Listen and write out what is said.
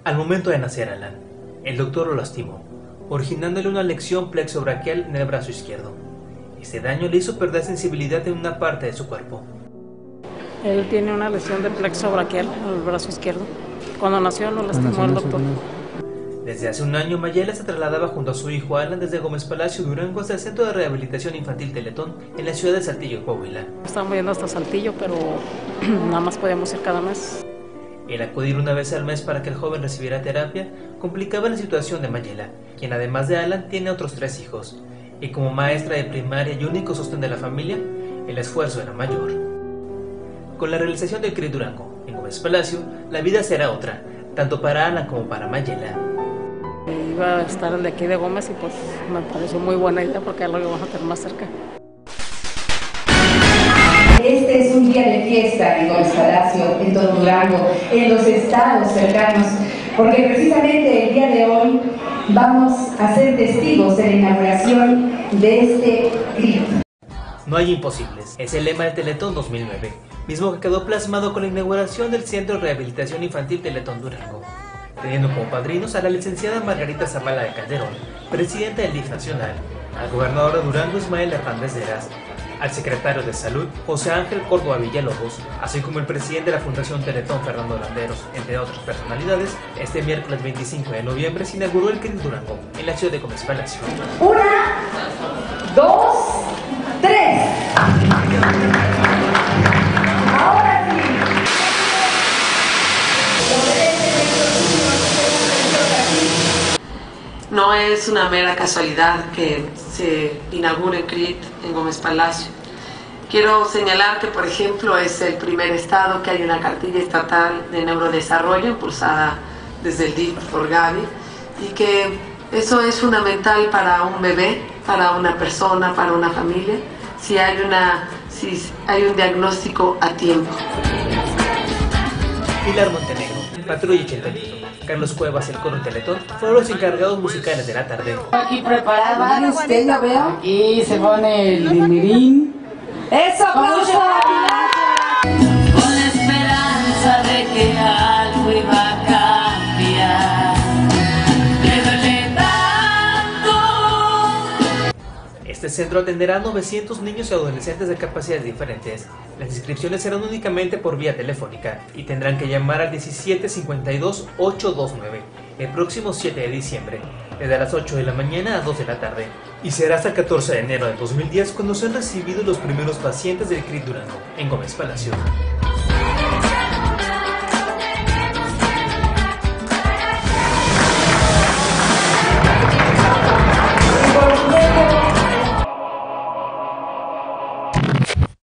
Al momento de nacer Alan, el doctor lo lastimó, originándole una lesión plexobraquial en el brazo izquierdo. Este daño le hizo perder sensibilidad en una parte de su cuerpo. Él tiene una lesión de plexo braquial en el brazo izquierdo. Cuando nació lo lastimó el doctor. Desde hace un año, Mayela se trasladaba junto a su hijo Alan desde Gómez Palacio, Durango, hasta el Centro de Rehabilitación Infantil Teletón en la ciudad de Saltillo, Coahuila. Estábamos yendo hasta Saltillo, pero nada más podíamos ir cada mes. El acudir una vez al mes para que el joven recibiera terapia complicaba la situación de Mayela, quien además de Alan tiene otros 3 hijos, y como maestra de primaria y único sostén de la familia, el esfuerzo era mayor. Con la realización del CRIT Durango en Gómez Palacio, la vida será otra, tanto para Alan como para Mayela. Iba a estar el de aquí de Gómez y pues me pareció muy buena idea porque ya lo íbamos a tener más cerca. Este es un día de fiesta en Gómez Palacio, en todo Durango, en los estados cercanos, porque precisamente el día de hoy vamos a ser testigos de la inauguración de este CRIT. No hay imposibles, es el lema del Teletón 2009, mismo que quedó plasmado con la inauguración del Centro de Rehabilitación Infantil Teletón Durango, teniendo como padrinos a la licenciada Margarita Zavala de Calderón, presidenta del DIF nacional, al gobernador de Durango Ismael Hernández de Eras, al secretario de Salud José Ángel Córdoba Villalobos, así como el presidente de la Fundación Teletón Fernando Landeros, entre otras personalidades. Este miércoles 25 de noviembre se inauguró el CRIT Durango en la ciudad de Gómez Palacio. 1, 2, 3. Ahora sí. No es una mera casualidad que se inaugure el CRIT en Gómez Palacio. Quiero señalar que, por ejemplo, es el primer estado que hay una cartilla estatal de neurodesarrollo impulsada desde el DIF por Gaby, y que eso es fundamental para un bebé, para una persona, para una familia, si hay un diagnóstico a tiempo. Pilar Montenegro, Patrulla Chentelito, Carlos Cuevas, el coro Teletón, fueron los encargados musicales de la tarde. Aquí preparada, usted lo veo. Aquí se pone el dimirín. ¡Eso, aplauso! Con la esperanza de que algo iba a cambiar. Me duele tanto. Este centro atenderá a 900 niños y adolescentes de capacidades diferentes. Las inscripciones serán únicamente por vía telefónica y tendrán que llamar al 1752-829 el próximo 7 de diciembre, desde las 8 de la mañana a 2 de la tarde. Y será hasta el 14 de enero de 2010 cuando sean recibidos los primeros pacientes del CRIT Durango en Gómez Palacio.